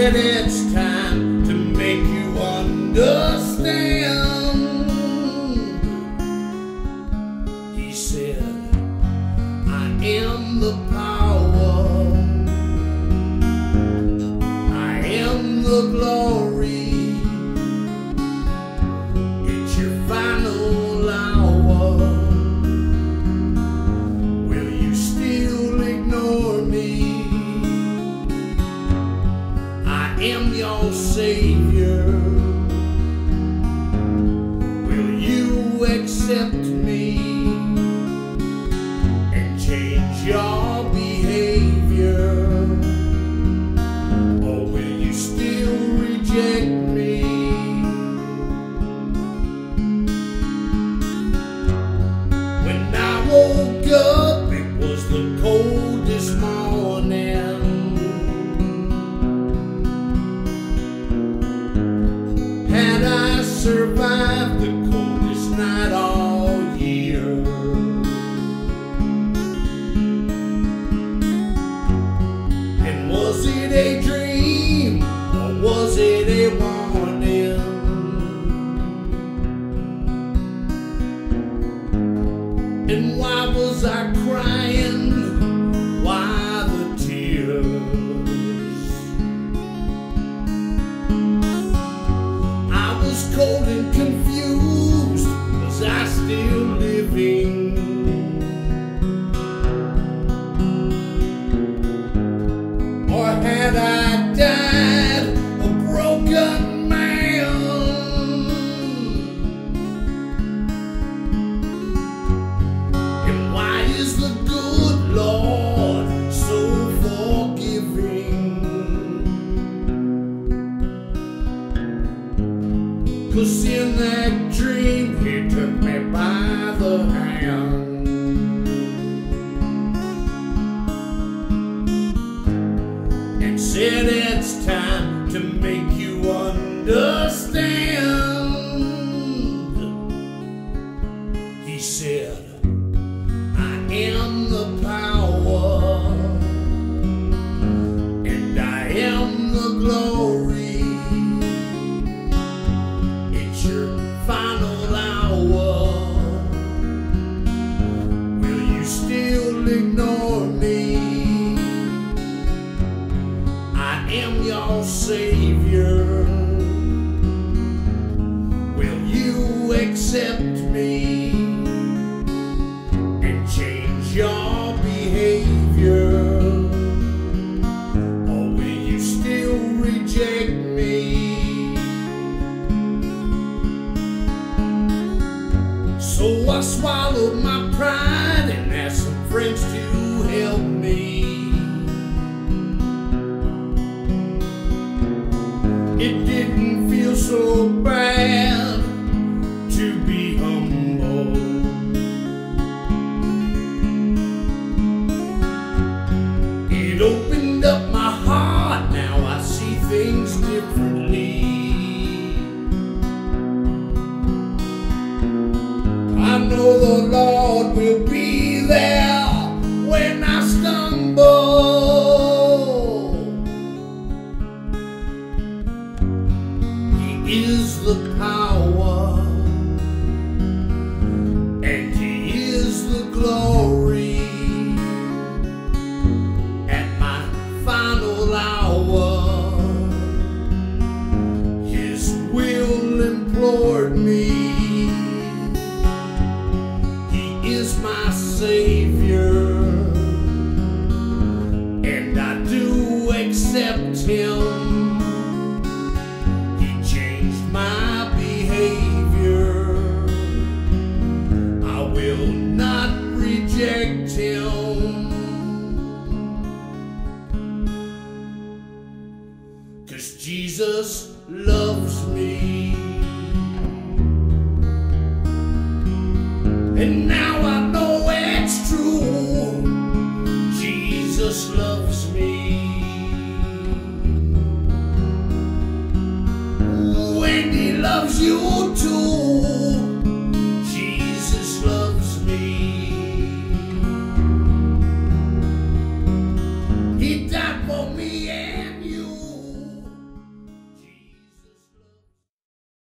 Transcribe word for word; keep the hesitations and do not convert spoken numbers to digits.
said it's time to make you understand. He said, I am the power, I am the glory. It's your final hour. Will you still ignore me? I am your Savior. Will you accept me and change your behavior? Or will you still reject me? When I woke up, it was the coldest morning. Had I survived the coldest night all year? And was it a dream or was it a warning? And why was I crying? Why the tears? I was cold and confused. Was I still living? Or had I died a broken man? And why is the good Lord so forgiving? 'Cause in that dream he took me by the hand and said it's time to make you understand. He said, I am the power and I am the glory. It's your final hour. Will you still ignore me? I am your Savior. Will you accept me and change your behavior? Or will you still reject me? So I swallowed my pride and asked some friends to help me. It didn't feel so bad to be humble. It opened up my heart, now I see things differently. I know the Lord will be there when I stumble. He is the power and He is the glory. At my final hour, His will implored me. He is my Savior.